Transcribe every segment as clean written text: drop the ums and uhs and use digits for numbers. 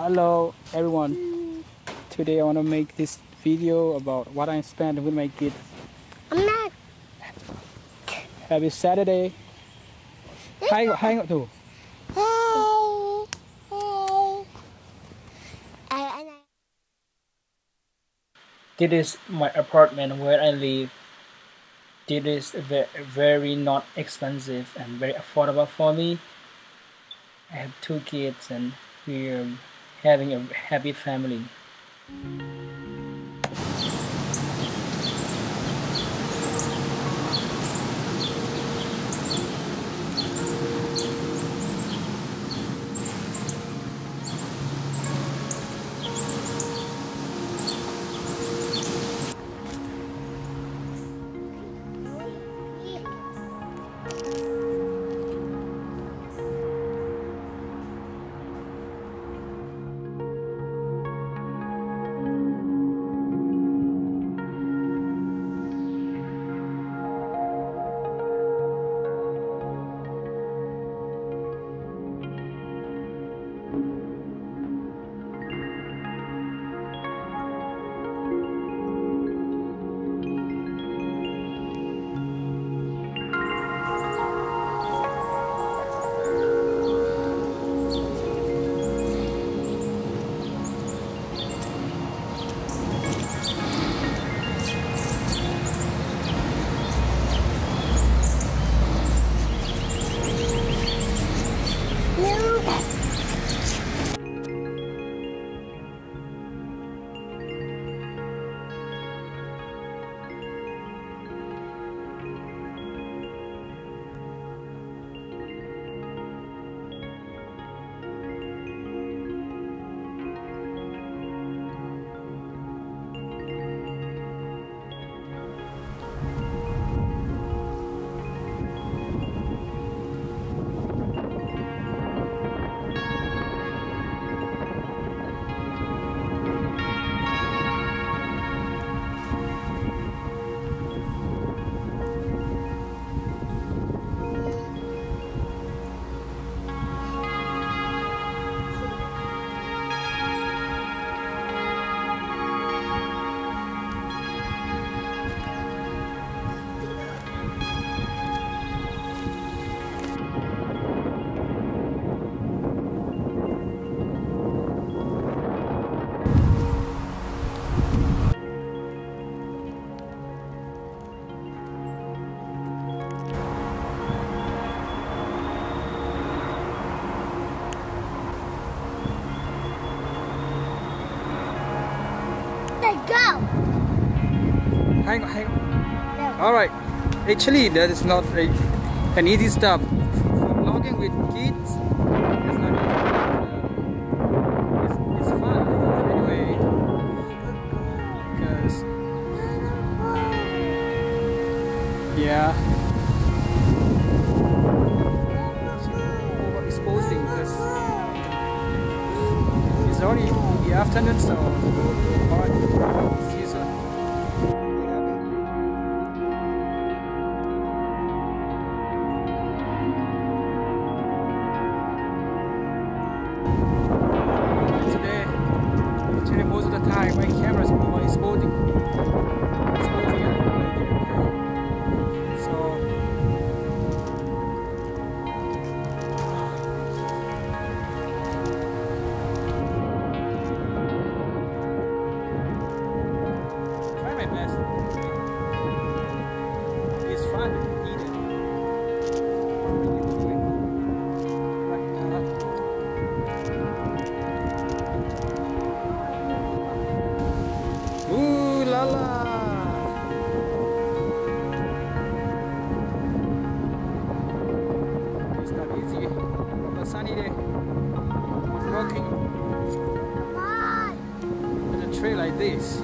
Hello everyone. Today I want to make this video about what I spent with my kids. I'm not. Happy Saturday. Hi too. Hey. This is my apartment where I live. This is very not expensive and very affordable for me. I have 2 kids and we're having a happy family. Go. Hang on. No. Alright. Actually, that is not an easy stuff. Vlogging with kids is not it's fun anyway. Because yeah. Overexposing because it's already in the afternoon, so alright. See you soon. Today, actually most of the time my camera is overexposing. So try my best. It's fun to eat it. Ooh la la! It's not easy on a sunny day. Walking on a trail like this.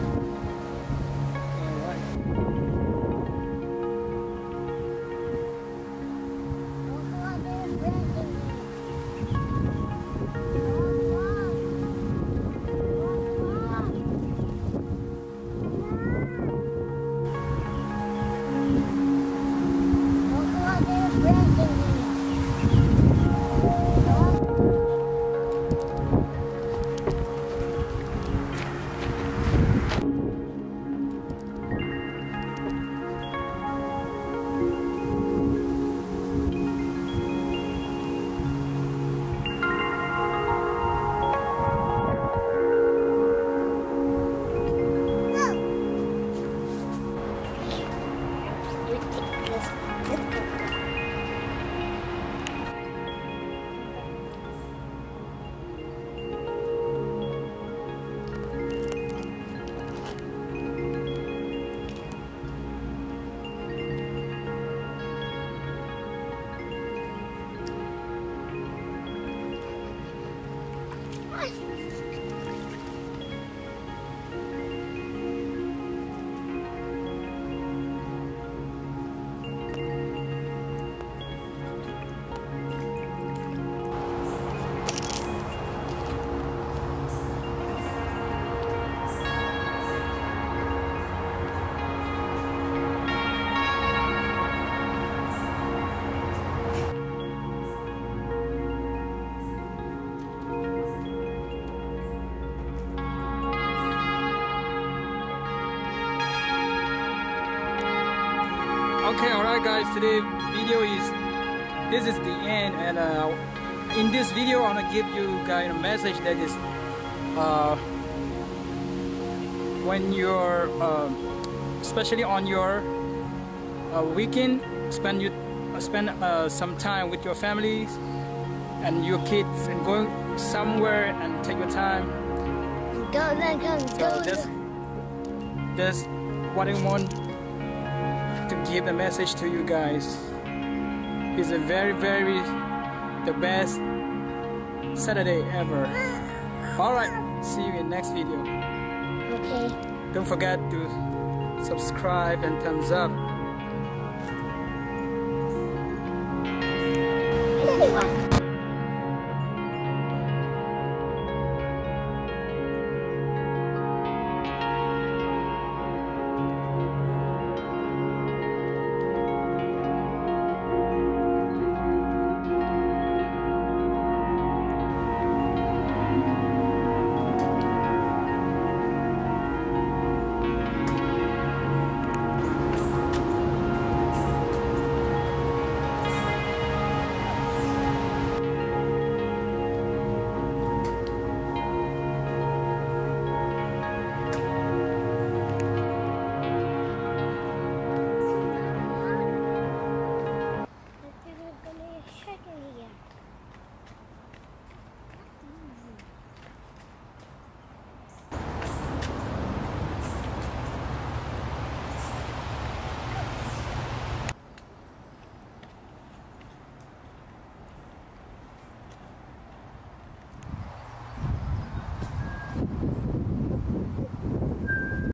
Okay, alright guys, today video this is the end, and in this video I want to give you guys a message that is when you're especially on your weekend, spend some time with your families and your kids, and going somewhere and take your time. Go. That's what I want to give a message to you guys. It's a very the best Saturday ever. Alright, see you in next video. Okay. Don't forget to subscribe and thumbs up.